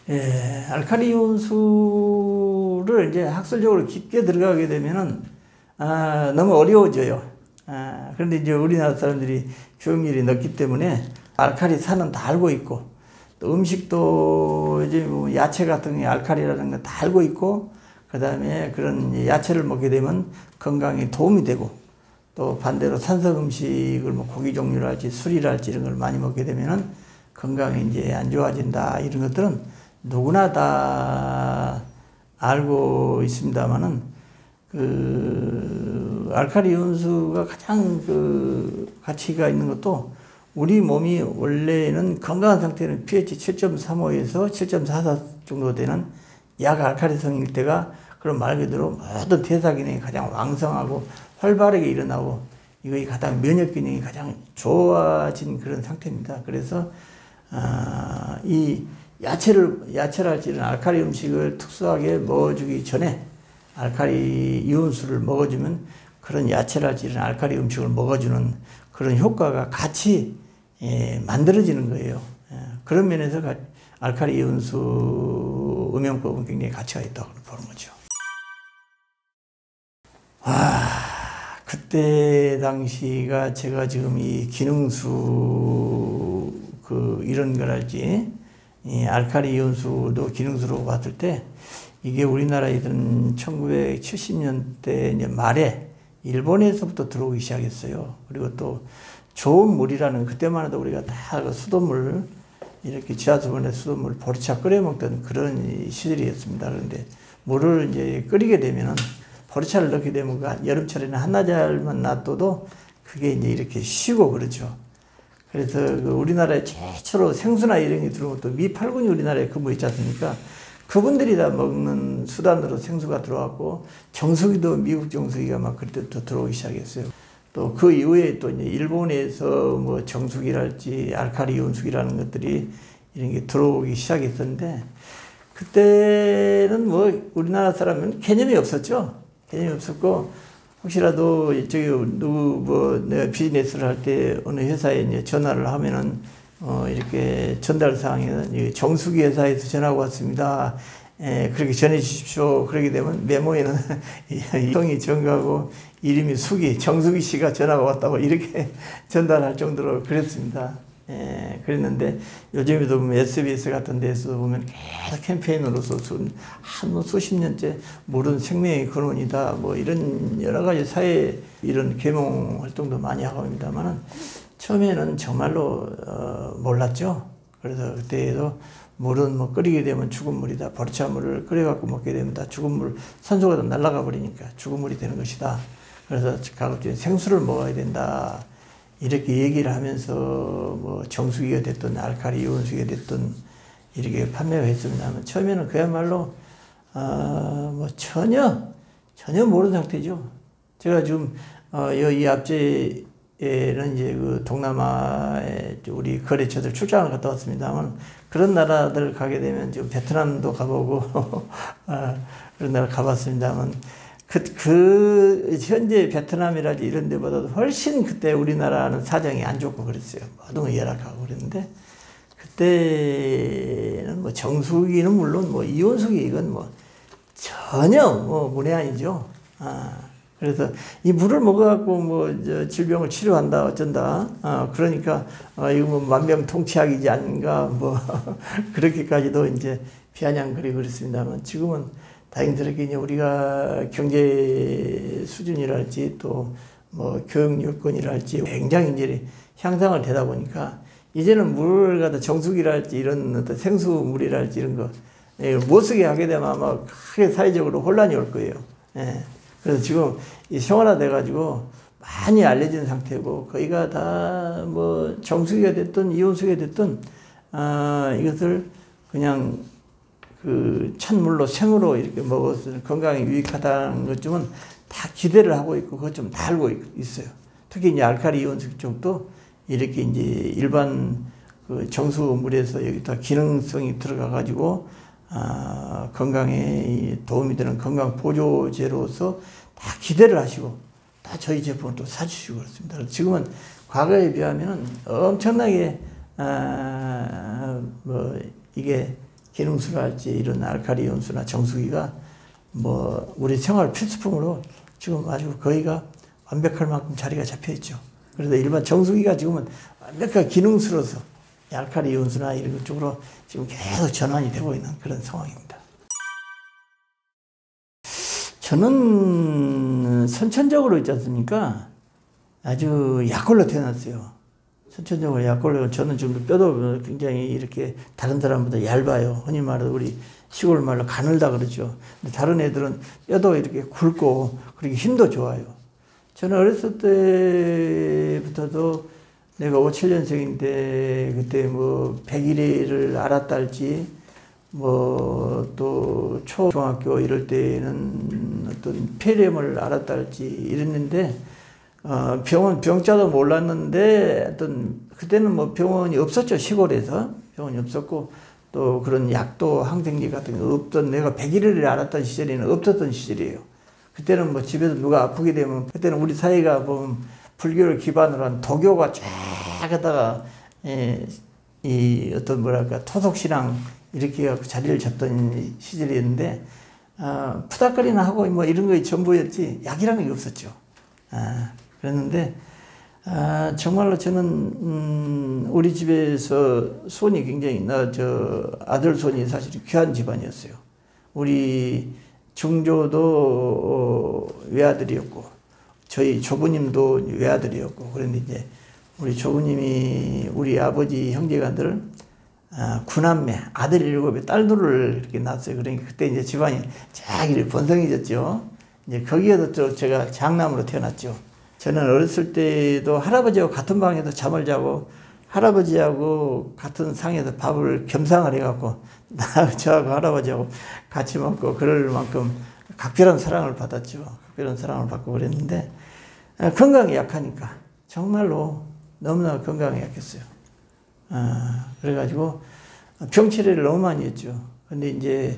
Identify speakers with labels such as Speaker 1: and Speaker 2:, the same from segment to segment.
Speaker 1: 예, 알칼리 이온수를 이제 학술적으로 깊게 들어가게 되면은 너무 어려워져요. 그런데 이제 우리나라 사람들이 교육열이 높기 때문에 알칼리 산은 다 알고 있고, 또 음식도 이제 뭐 야채 같은 게 알칼리라는 거 다 알고 있고, 그 다음에 그런 야채를 먹게 되면 건강에 도움이 되고, 또 반대로 산성 음식을 뭐 고기 종류랄지 술이랄지 이런 걸 많이 먹게 되면은 건강이 이제 안 좋아진다, 이런 것들은 누구나 다 알고 있습니다만은, 알칼리 이온수가 가장 가치가 있는 것도, 우리 몸이 원래는 건강한 상태는 pH 7.35에서 7.44 정도 되는 약 알칼리성일 때가, 그럼 말 그대로 모든 대사 기능이 가장 왕성하고 활발하게 일어나고, 이거 가장 면역 기능이 가장 좋아진 그런 상태입니다. 그래서 이 야채랄지 이런 알칼리 음식을 특수하게 먹어주기 전에 알칼리 이온수를 먹어주면, 그런 야채랄지 이런 알칼리 음식을 먹어주는 그런 효과가 같이 만들어지는 거예요. 그런 면에서 알칼리 이온수 음용법은 굉장히 가치가 있다고 보는 거죠. 그때 당시가 제가 지금 이 기능수 이런 거랄지, 이 알칼리 이온수도 기능수로 봤을 때, 이게 우리나라에는 1970년대 이제 말에 일본에서부터 들어오기 시작했어요. 그리고 또 좋은 물이라는, 그때만 해도 우리가 다 수돗물, 이렇게 지하수원에 수돗물 보리차 끓여 먹던 그런 시절이었습니다. 그런데 물을 이제 끓이게 되면은, 보리차를 넣게 되면 여름철에는 한나절만 놔둬도 그게 이제 이렇게 쉬고 그러죠. 그래서 우리나라에 최초로 생수나 이런 게 들어오고, 또 미팔군이 우리나라에 근무했지 않습니까? 그분들이 다 먹는 수단으로 생수가 들어왔고, 정수기도 미국 정수기가 막 그때부터 들어오기 시작했어요. 또 그 이후에 또 이제 일본에서 뭐 정수기랄지 알칼리 이온수기라는 것들이 이런 게 들어오기 시작했었는데, 그때는 뭐 우리나라 사람은 개념이 없었죠. 개념이 없었고, 혹시라도 저기 내가 비즈니스를 할 때 어느 회사에 이제 전화를 하면은 이렇게 전달 사항에 정수기 회사에서 전화가 왔습니다. 그렇게 전해 주십시오. 그러게 되면 메모에는 성이 정가고 이름이 수기, 정수기 씨가 전화가 왔다고 이렇게 전달할 정도로 그랬습니다. 그랬는데, 요즘에도 보면 SBS 같은 데서 보면 계속 캠페인으로서 수십 년째 물은 생명의 근원이다, 뭐 이런 여러 가지 사회 이런 계몽 활동도 많이 하고 있습니다만은, 처음에는 정말로 몰랐죠. 그래서 그때도 물은 뭐 끓이게 되면 죽은 물이다, 보리차 물을 끓여갖고 먹게 되면 다 죽은 물, 산소가 다 날아가 버리니까 죽은 물이 되는 것이다. 그래서 가급적 생수를 먹어야 된다, 이렇게 얘기를 하면서 뭐 정수기가 됐든 알칼리 이온수기가 됐든 이렇게 판매가 했습니다만, 처음에는 그야말로 뭐 전혀 모르는 상태죠. 제가 지금 이 앞제에는 이제 동남아에 우리 거래처들 출장을 갔다 왔습니다만, 그런 나라들 가게 되면 지금 베트남도 가보고 그런 나라 가봤습니다만, 현재 베트남이라든지 이런 데보다도 훨씬 그때 우리나라는 사정이 안 좋고 그랬어요. 모든 걸 열악하고 그랬는데, 그때는 뭐 정수기는 물론 뭐 이온수기 이건 뭐 전혀 뭐 문외한이죠. 그래서 이 물을 먹어갖고 뭐 질병을 치료한다 어쩐다. 그러니까 이거 뭐 만병통치약이지 않은가 뭐 그렇게까지도 이제 비아냥거리고 그랬습니다만, 지금은 다행스럽게 이제 우리가 경제 수준이랄지 또 뭐 교육 여건이랄지 굉장히 이제 향상을 되다 보니까, 이제는 물을 갖다 정수기랄지 이런 어떤 생수물이랄지 이런 거 못 쓰게 하게 되면 아마 크게 사회적으로 혼란이 올 거예요. 그래서 지금 생활화돼 가지고 많이 알려진 상태고, 거기가 다 뭐 정수기가 됐든 이온수기가 됐든 이것을 그냥 찬물로 생으로 이렇게 먹어서 건강에 유익하다는 것쯤은 다 기대를 하고 있고, 그것 좀 다 알고 있어요. 특히 이제 알칼리 이온수기 쪽도 이렇게 이제 일반 정수물에서 여기다 기능성이 들어가 가지고 건강에 도움이 되는 건강 보조제로서 다 기대를 하시고, 다 저희 제품을 또 사주시고 그렇습니다. 지금은 과거에 비하면 엄청나게 뭐 이게 기능수랄지 이런 알칼리 연수나 정수기가 뭐 우리 생활 필수품으로 지금 아주 거의가 완벽할 만큼 자리가 잡혀 있죠. 그래서 일반 정수기가 지금은 완벽하게 기능수로서 알칼리 연수나 이런 쪽으로 지금 계속 전환이 되고 있는 그런 상황입니다. 저는 선천적으로 있지 않습니까? 아주 약골로 태어났어요. 선천적으로 약골로. 저는 지금 뼈도 굉장히 이렇게 다른 사람보다 얇아요. 흔히 말해서 우리 시골 말로 가늘다 그러죠. 근데 다른 애들은 뼈도 이렇게 굵고 그리고 힘도 좋아요. 저는 어렸을 때부터도 내가 57년생인데 그때 뭐 100일을 알았다 할지 뭐 또 초중학교 이럴 때는 어떤 폐렴을 알았다 할지 이랬는데 병자도 몰랐는데 그때는 뭐 병원이 없었죠. 시골에서 병원이 없었고 또 그런 약도 항생제 같은 게 없던, 내가 100일을 알았던 시절에는 없었던 시절이에요. 그때는 뭐 집에서 누가 아프게 되면, 그때는 우리 사회가 보면 불교를 기반으로 한 도교가 쫙 하다가 이 어떤 뭐랄까 토속신앙 이렇게 해갖고 자리를 잡던 시절이었는데 푸닥거리나 하고 뭐 이런 거에 전부였지 약이라는 게 없었죠. 그랬는데 정말로 저는 우리 집에서 손이 굉장히 아들 손이 사실 귀한 집안이었어요. 우리 중조도 외아들이었고 저희 조부님도 외아들이었고, 그런데 이제 우리 조부님이 우리 아버지 형제간들을 9남매 아들 7에 딸 2를 이렇게 낳았어요. 그러니까 그때 이제 집안이 쫙 이렇게 번성해졌죠. 이제 거기에서 또 제가 장남으로 태어났죠. 저는 어렸을 때도 할아버지하고 같은 방에서 잠을 자고 할아버지하고 같은 상에서 밥을 겸상을 해갖고 저하고 할아버지하고 같이 먹고 그럴 만큼 각별한 사랑을 받았죠. 각별한 사랑을 받고 그랬는데 건강이 약하니까 정말로 너무나 건강이 약했어요. 그래가지고 병치레를 너무 많이 했죠. 근데 이제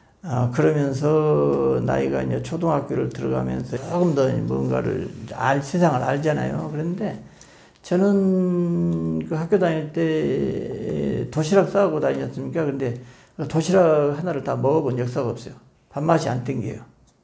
Speaker 1: 그러면서 나이가 이제 초등학교를 들어가면서 조금 더 뭔가를 세상을 알잖아요. 그런데 저는 그 학교 다닐 때 도시락 싸고 다녔습니까? 근데 도시락 하나를 다 먹어본 역사가 없어요. 밥맛이 안 땡겨요.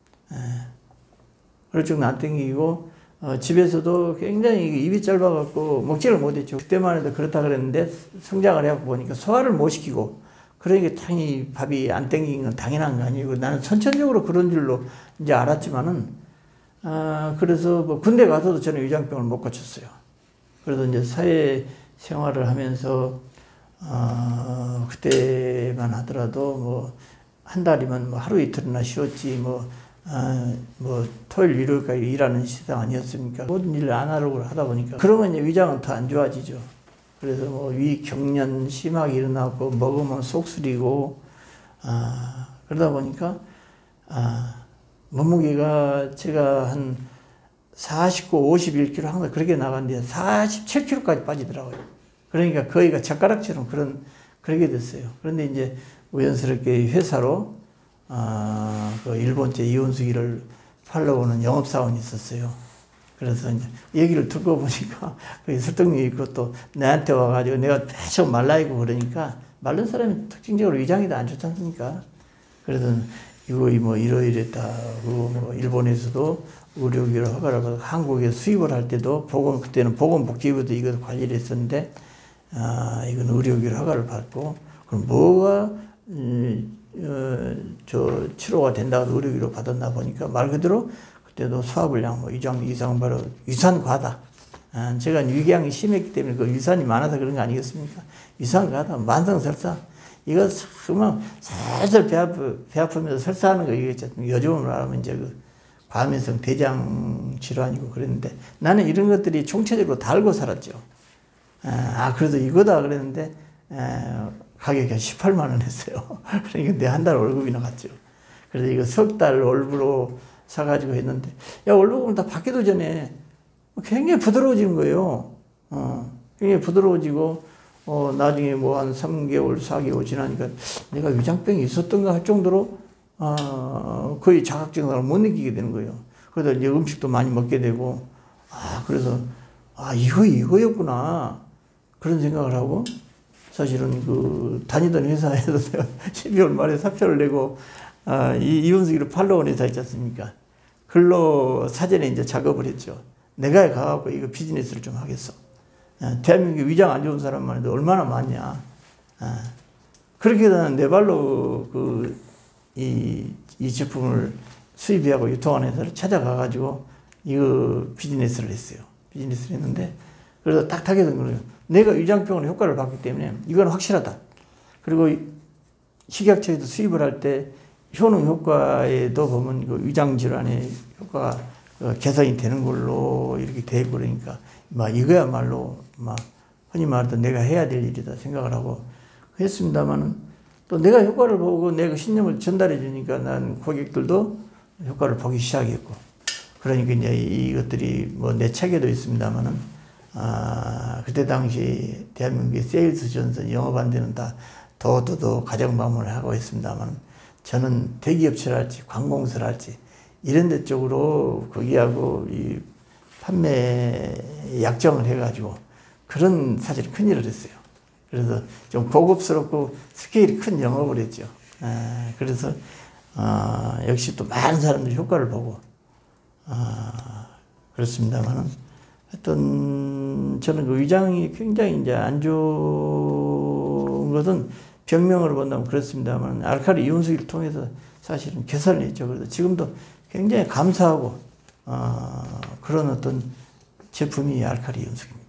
Speaker 1: 그럴 정도 안 땡기고 집에서도 굉장히 입이 짧아갖고 먹지를 못했죠. 그때만 해도 그렇다 그랬는데 성장을 해갖고 보니까 소화를 못 시키고, 그러니까 당연히 밥이 안 땡기는 건 당연한 거 아니고, 나는 선천적으로 그런 줄로 이제 알았지만은, 그래서 뭐 군대 가서도 저는 위장병을 못 고쳤어요. 그래서 이제 사회 생활을 하면서, 그때만 하더라도 뭐, 한 달이면 뭐 하루 이틀이나 쉬었지, 뭐 토요일, 일요일까지 일하는 시장 아니었습니까? 모든 일을 아날로그로 하다 보니까, 그러면 이제 위장은 더 안 좋아지죠. 그래서 뭐 위 경련 심하게 일어나고 먹으면 속쓰리고 그러다 보니까 몸무게가 제가 한 49, 51kg 항상 그렇게 나갔는데 47kg까지 빠지더라고요. 그러니까 거의가 젓가락처럼 그렇게 됐어요. 그런데 이제 우연스럽게 회사로 그 일본제 이온수기를 팔러 오는 영업사원이 있었어요. 그래서 이제 얘기를 듣고 보니까 거기 설득력이 있고 또 내한테 와가지고 내가 계속 말라있고 그러니까, 마른 사람이 특징적으로 위장이 다 안 좋지 않습니까? 그래서 이거 뭐 이러이랬다고, 뭐 일본에서도 의료기를 허가를 받고 한국에 수입을 할 때도 그때는 보건복지부도 이거 관리를 했었는데 이건 의료기를 허가를 받고, 그럼 뭐가 치료가 된다고 의료기로 받았나 보니까 말 그대로 그때도 소화불량, 뭐 이상 바로 유산과다. 제가 위궤양이 심했기 때문에 그 유산이 많아서 그런 거 아니겠습니까? 유산과다, 만성설사. 이거 정말 살살 배 아프면서 설사하는 거, 이게 요즘으로 말하면 이제 그 과민성 대장 질환이고 그랬는데, 나는 이런 것들이 총체적으로 다 알고 살았죠. 그래도 이거다 그랬는데, 가격이 한 18만 원 했어요. 그러니까 내 한 달 월급이 나갔죠. 그래서 이거 석 달 월부로 사가지고 했는데, 월급은 다 받기도 전에 굉장히 부드러워지는 거예요. 굉장히 부드러워지고, 나중에 뭐 한 3개월, 4개월 지나니까 내가 위장병이 있었던가 할 정도로, 거의 자각증상을 못 느끼게 되는 거예요. 그러다 이제 음식도 많이 먹게 되고, 그래서, 이거였구나. 그런 생각을 하고, 사실은 그 다니던 회사에서 내가 12월 말에 사표를 내고 이 이윤수기를 팔러 온 회사 있지 않습니까? 글로 사전에 이제 작업을 했죠. 내가 가갖고 이거 비즈니스를 좀 하겠어. 대한민국 위장 안 좋은 사람만 해도 얼마나 많냐. 그렇게 내 발로 이 제품을 수입하고 유통하는 회사를 찾아가가지고 이거 비즈니스를 했어요. 비즈니스를 했는데 그래서 딱딱해서 그래요. 내가 위장병원의 효과를 봤기 때문에 이건 확실하다. 그리고 식약처에도 수입을 할 때 효능 효과에도 보면 그 위장 질환의 효과가 개선이 되는 걸로 이렇게 돼 있고 그러니까 막 이거야말로 막 흔히 말하던 내가 해야 될 일이다 생각을 하고 했습니다만은 또 내가 효과를 보고 내가 신념을 전달해 주니까 난 고객들도 효과를 보기 시작했고 그러니까 이제 이것들이 뭐 내 책에도 있습니다만은 그때 당시 대한민국의 세일스 전선 영업한 데는 다 도도도 가정 방문을 하고 있습니다만 저는 대기업체랄지 관공서랄지 이런 데 쪽으로 거기하고 이 판매 약정을 해가지고 그런 사실 큰일을 했어요. 그래서 좀 고급스럽고 스케일이 큰 영업을 했죠. 그래서 역시 또 많은 사람들이 효과를 보고 그렇습니다만은 하여튼 저는 그 위장이 굉장히 이제 안 좋은 것은 병명으로 본다면 그렇습니다만 알칼리 이온수기를 통해서 사실은 개선을 했죠. 그래서 지금도 굉장히 감사하고 그런 어떤 제품이 알칼리 이온수기입니다.